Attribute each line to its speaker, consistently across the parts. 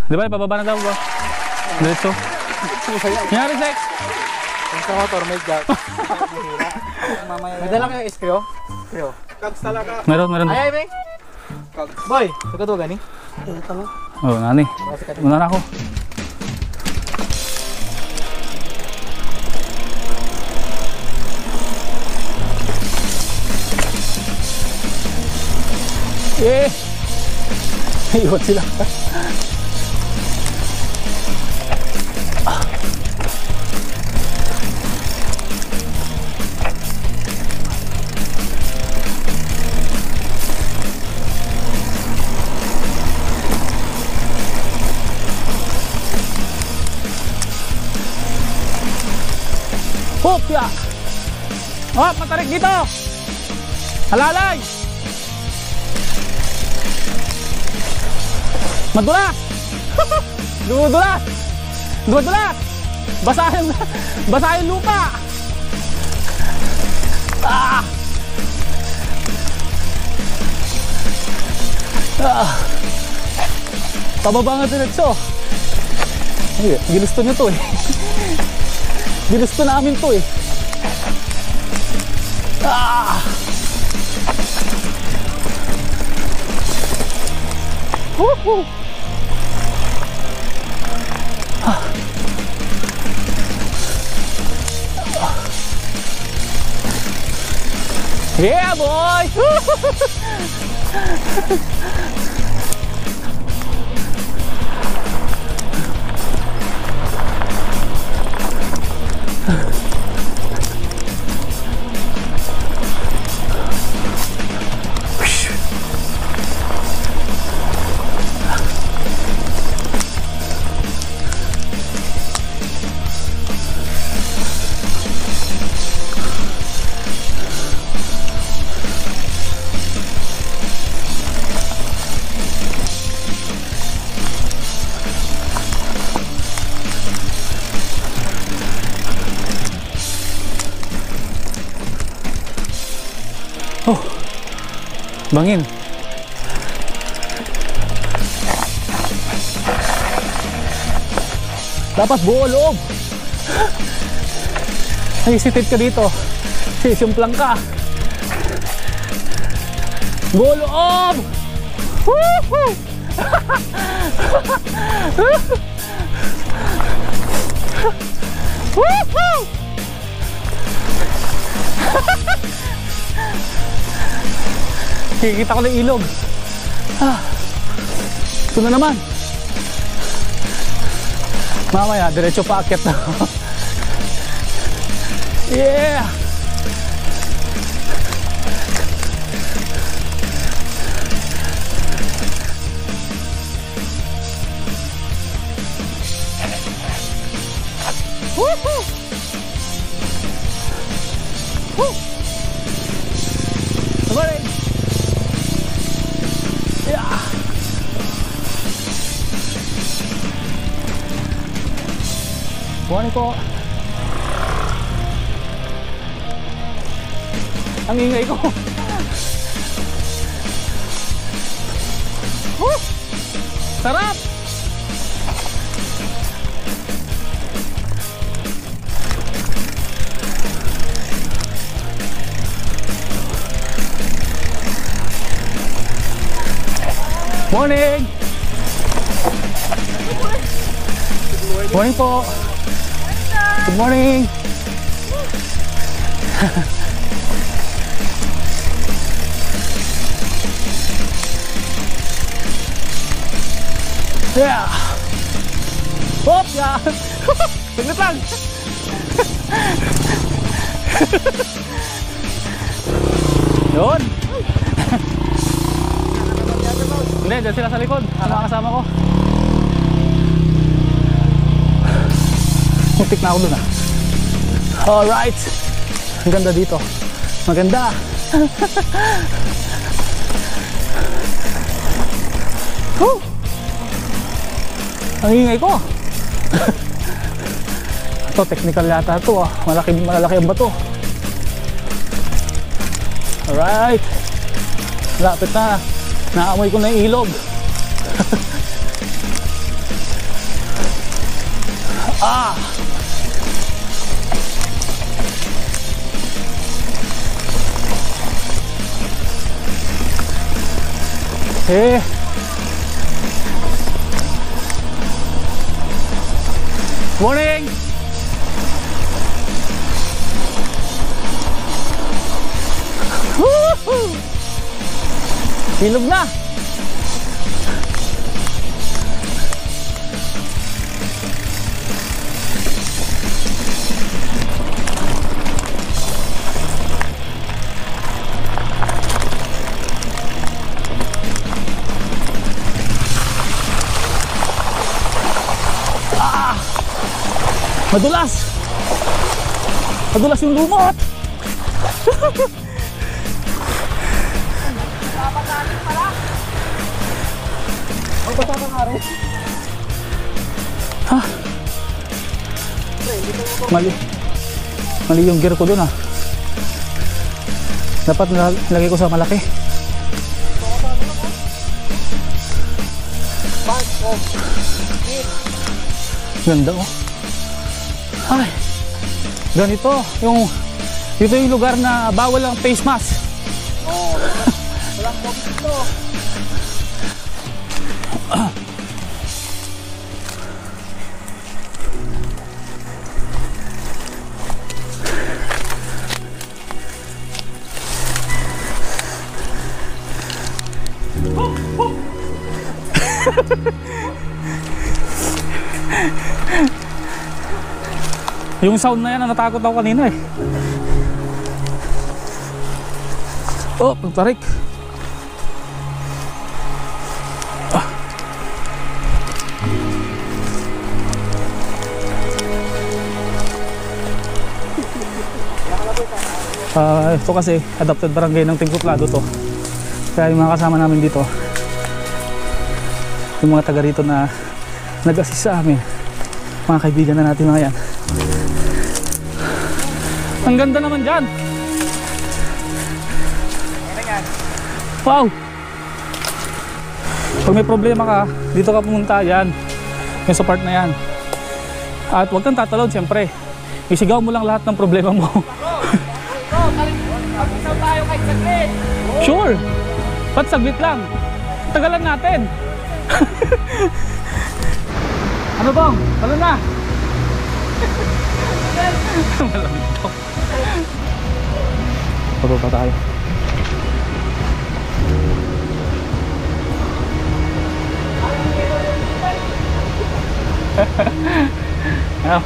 Speaker 1: Di ba, pababa na daw ba? Diretso. Nangyari, Sek?
Speaker 2: Yung sa motor, may jack. May dala kayo iskrio? Iskrio. Kags talaga.
Speaker 1: Meron.
Speaker 2: Ay, be. Boy, sugat mo gani?
Speaker 1: Oh, nani. Una na ako. Eh! Iwan sila. Hopya! Hop, matarik dito! Halalay! Madulas! Dudulas! Dudulas! Basahin lupa! Ah! Ah! Pababa nga diretso. Ginusto nyo to eh. Ginusto namin to eh. Ah! Woohoo! Ah. Yeah, boy! Oh, bangin. Dapat buo loob. Nagsitid ka dito. Sisimplang ka. Buo loob. Woohoo! Woohoo! Kikita ko na ilog. Ah. Ito na naman. Mamaya, diretso pa akyat na. Yeah! Woohoo! Woo! Sabay! Yeah! Buwan ko. Ang ingay ko. Woo! Sarap! Morning! Morning po! Good morning! Yeah! Hop! Yeah! Saglit lang! Yun! Hindi, dyan sila sa likod. Ang mga kasama ko. Muntik na ako dun ah. Alright! Ang ganda dito. Maganda! Woo! Ang ingay ko! Ito, technical yata ito ah. Malalaki ang bato. Alright! Lapit na. Naamoy ko na yung ilog. Ah! Eh! Morning! Woohoo! Ilog na! Madulas! Madulas yung lumot! Ha? Mali yung gear ko dun ah. Dapat nilagay ko sa malaki. Ganda oh. Ay, ganito dito yung lugar na bawal ang face mask.
Speaker 2: Oh, walang COVID dito.
Speaker 1: Yung sound na yan, natakot ako kanina eh. Oh, pagtarik. Ito kasi adopted barangay ng Tingkuplado to. Kaya yung mga kasama namin dito, yung mga taga rito na nag-assist sa amin, mga kaibigan na natin mga yan. Ang ganda naman dyan. Wow. Pag may problema ka, dito ka pumunta, yan yung sa part na yan. At huwag kang tatalon siyempre. Isigaw mo lang lahat ng problema mo.
Speaker 2: Mag-isaw tayo kahit saglit.
Speaker 1: Sure. Ba't saglit lang? Tagalan natin. Ano bang? Talo na. Malamig to. Pababa tayo. Ayaw.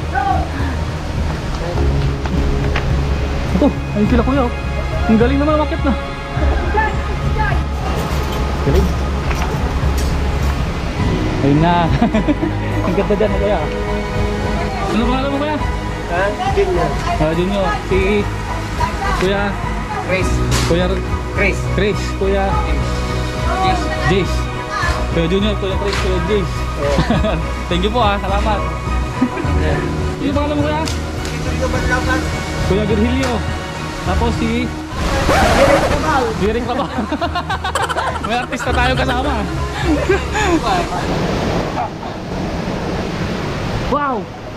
Speaker 1: Ito, ayun sila kuya oh. Ang galing naman umakyat na. Galing. Ayun na. Ang ganda dyan kuya. Ano pangalan mo kuya?
Speaker 2: Junior.
Speaker 1: Junior. Si Kuya
Speaker 2: Chris.
Speaker 1: Kuya
Speaker 2: Chris.
Speaker 1: Chris. Kuya Jace. Kuya Junior, Kuya Chris, Kuya Jace. Thank you po ah, salamat. Yung pangalan mo kuya? Kuya Virgilio. Tapos si Biring Kabal. May artista tayo kasama. Wow!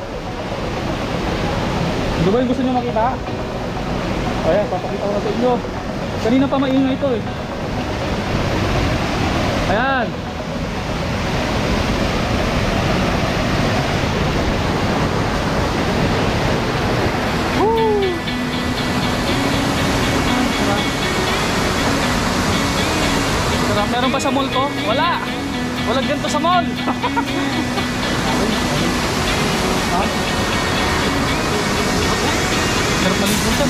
Speaker 1: Ano ba yung gusto nyo makita? Ayan, papakita ko na sa inyo. Kanina pa maingay ito eh. Ayan. Meron ba sa mall to? Wala! Walang ganito sa mall! Meron palibutan.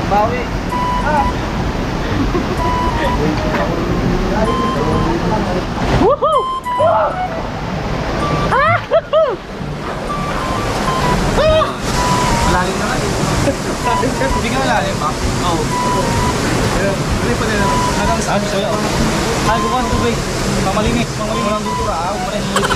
Speaker 2: Bawi.
Speaker 1: Woohoo!
Speaker 2: Malalim na kayo. Hindi ka malalim ba? Oo. Hindi pa nila.
Speaker 1: Hanggang saan? So, ay, bukan tubig. Mamalinis. Mamalinis.
Speaker 2: Walang tutura. Malinis.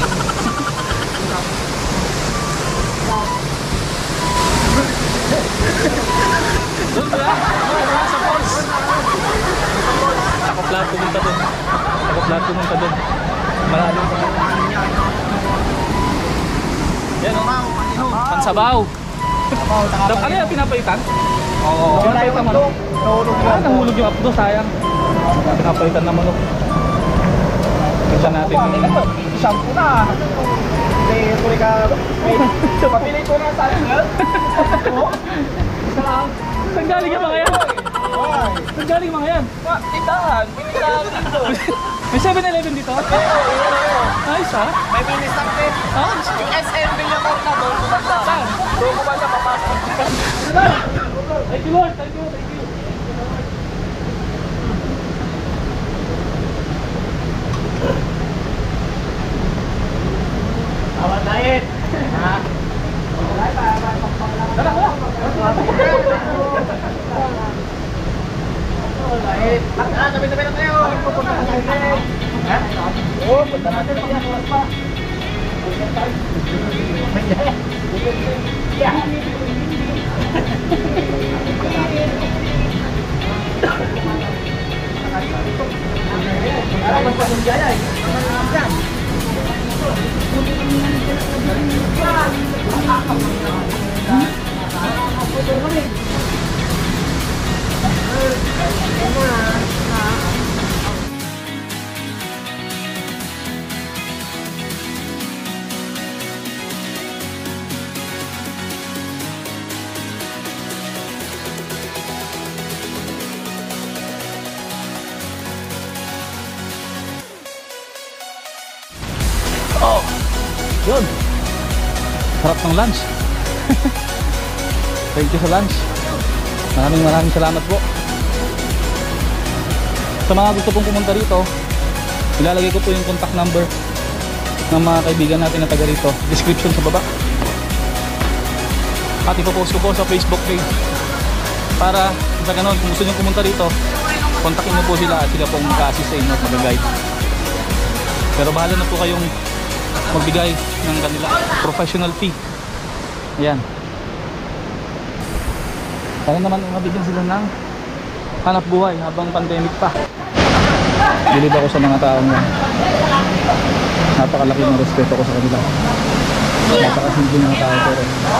Speaker 1: Doon ba? Sa falls. Takot lahat pumunta doon. Takot lahat pumunta doon. Malalim pa. Yan o. Pansabaw. Ano yung pinapaitan?
Speaker 2: Oo.
Speaker 1: Pinapaitan manok. Nahulog yung apdo, sayang. Pinapaitan na manok. Kasi natin yung...
Speaker 2: Shampoo na. Hindi, tuloy ka. Papilay ko na sa akin. Oo. Isa lang.
Speaker 1: Saan galing yung mga yan? Saan galing yung mga yan?
Speaker 2: Tindahan. Tindahan dito.
Speaker 1: May 7-Eleven dito? Ayos ha?
Speaker 2: May mini-stock din.
Speaker 1: Ah?
Speaker 2: Yung SM Villacorta na doon kumanda.
Speaker 1: Saan?
Speaker 2: Doon kumanda papasok.
Speaker 1: Thank you Lord, thank you, thank you.
Speaker 2: Awat diet. Ha?
Speaker 1: Tara ko!
Speaker 2: Tabi-tabi na tayo. Ha? Oo, punta natin. Oras pa.
Speaker 1: Oh! Yun! Sarap ng lunch. Thank you sa lunch. Maraming salamat po. Sa mga gusto pong pumunta rito, ilalagay ko po yung contact number ng mga kaibigan natin na taga rito. Description sa baba. At ipopost ko po sa Facebook page. Para sa ganon, kung gusto nyo pumunta rito, kontakin nyo po sila at sila pong mag-assist sa inyo at mag-guide. Pero bahala na po kayong magbigay ng kanila professional fee. Ayan. Para naman mabigyan sila ng hanap buhay habang pandemic pa. Bilib ako sa mga taong yan. Napakalaki ng respeto ko sa kanila. Napakasimple mga tao pero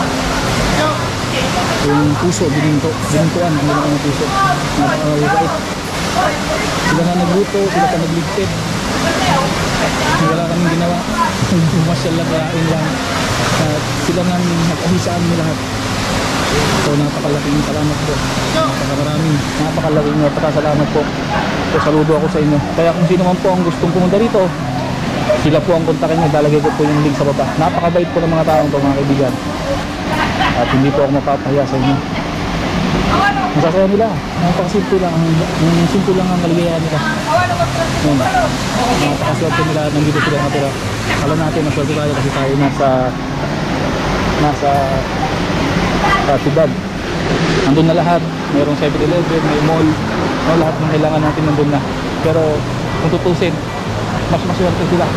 Speaker 1: yung puso, binintuan ang mga ng puso. Napakalawait. Sila na nagluto, sila pa nagligpit. Wala kaming ginawa. Masyal lang, karain lang. Sila nga nag-ahisaan mo lahat. So napakalaking salamat po. Napakalaking napakasalamat po. So saludo ako sa inyo. Kaya kung sino man po ang gustong pumunta rito, sila po ang kontakin nyo. Lalagay ko po yung link sa baba. Napakabait po ng mga taong to, mga kaibigan. At hindi po ako mapapahiya sa inyo. Masasaya nila. Napakasimple lang. Simple lang ang kaligayahan nila. Napakaswerte nila. Nandito sila natira. Alam natin, maswerte tayo kasi tayo nasa syudad. Nandun na lahat. Mayroong 7-Eleven, may mall. Lahat ng kailangan natin nandun na. Pero kung tutusin, mas maswerte sila.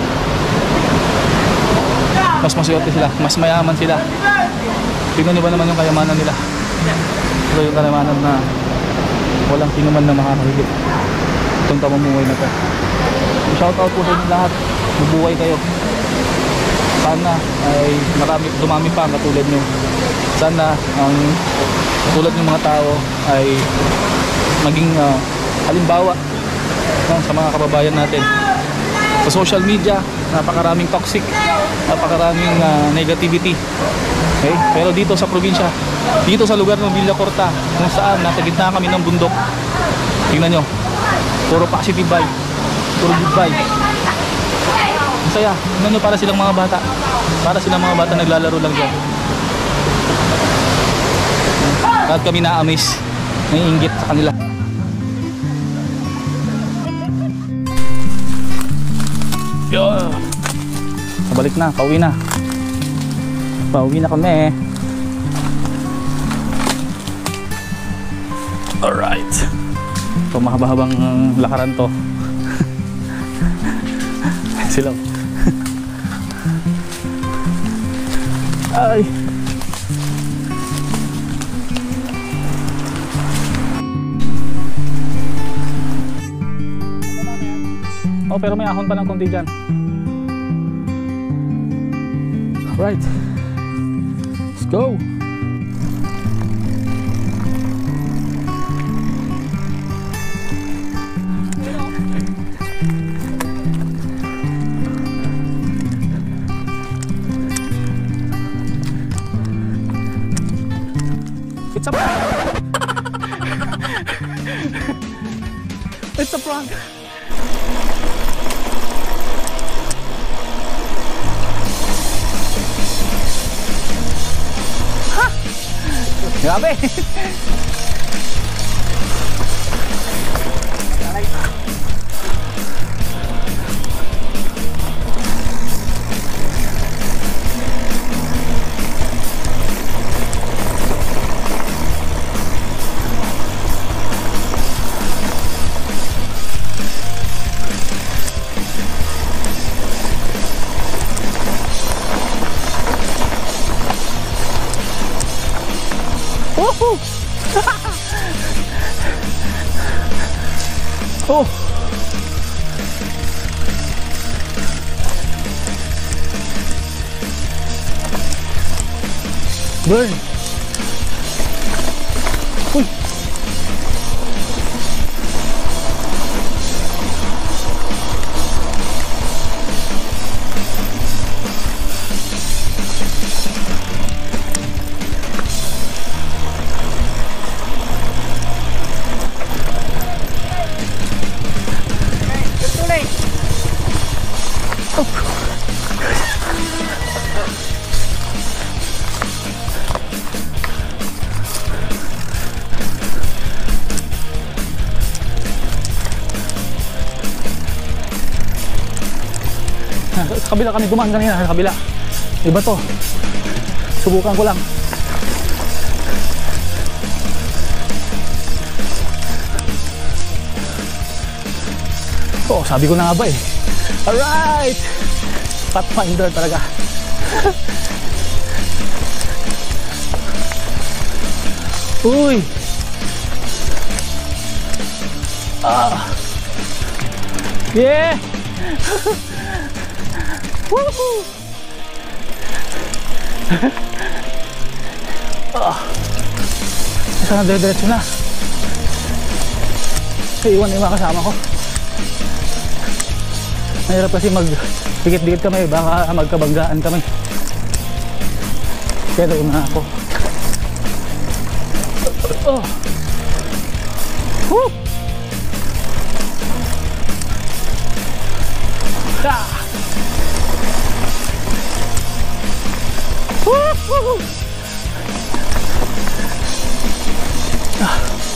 Speaker 1: Mas maswerte sila. Mas mayaman sila. Tingnan nyo ba naman yung kayamanan nila? Ito yung kayamanan na walang sino man na makakahigit. Itong pamumuhay na to. Shoutout po sa inyo lahat. Mabuhay kayo. Sana ay dumami pa ang katulad nyo. Sana ang katulad ng mga tao ay maging halimbawa sa mga kababayan natin. Sa social media, napakaraming toxic, napakaraming negativity. Okay? Pero dito sa probinsya, dito sa lugar ng Villacorta, kung saan nasa gitna kami ng bundok, tingnan nyo, puro positive vibe, puro good vibe. Masaya. Tingnan nyo, para silang mga bata. Para silang mga bata naglalaro lang dyan. At kami na-amaze naiinggit sa kanila. Yo! Pabalik na, pauwi na. Pauwi na kami. Alright. So mahaba-habang lakaran to. Sila. Ay. Oh, pero may ahon pa ng konti dyan. Alright. Let's go. It's a prank. It's a prank. Ha! Grabe. Woohoo! Oh! Burn! Uy! Sa kabila kami dumaan kanina, sa kabila. Iba to. Subukan ko lang. Oh, sabi ko na nga ba eh. Alright! Pathfinder talaga. Uy! Ah! Yeah! Woohoo! Sana dire-diretso na. Iwan yung mga kasama ko. Mahirap kasi mag-dikit-dikit kami, baka magkabanggaan kami. Pero yung mga ako. Oh. Woo! Ah! Woo! Ah.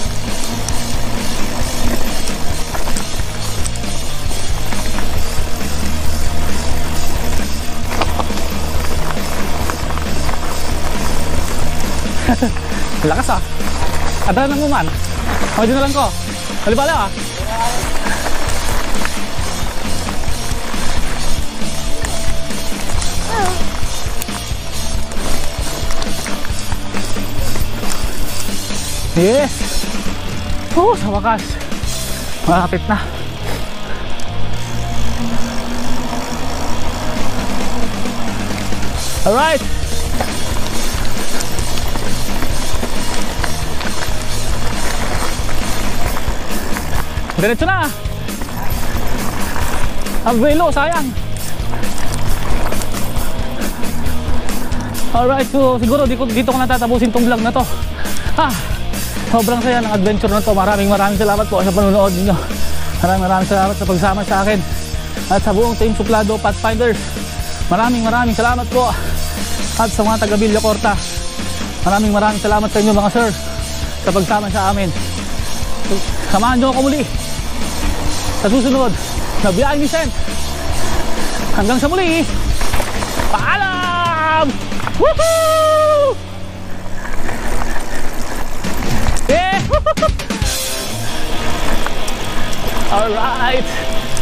Speaker 1: Lakas ah. Ada nang man. Maju na lang ko. Balik-balik ah. Yes. Sa wakas. Malapit na. Alright. Diretso na. Ang velo, sayang. Alright, so siguro dito ko natatapusin tong vlog na to. Sobrang saya ng adventure na to. Maraming salamat po sa panonood ninyo. Maraming salamat sa pagsama sa akin at sa buong Team Suplado Pathfinders. Maraming salamat po. At sa mga taga Villacorta, maraming salamat sa inyo mga sir. sa pagsama sa amin. Samahan nyo ako muli sa susunod na biyaheng ni Sen. Hanggang sa muli, paalam! Woohoo! Yeah! Alright!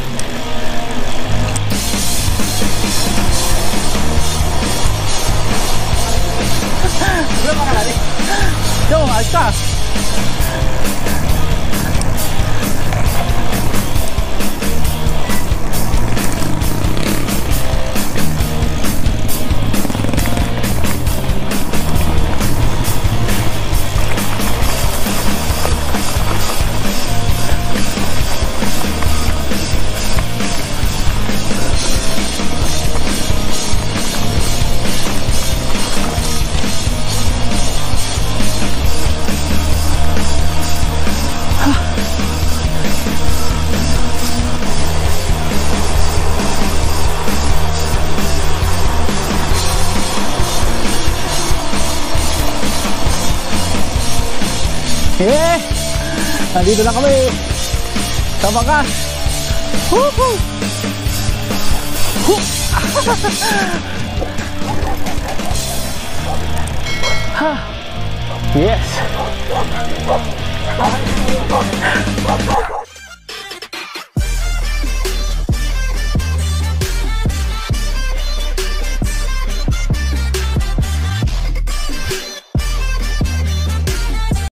Speaker 1: Yo, ayos ka! Yeah! Nandito na kami sa wakas. Woohoo! Yes!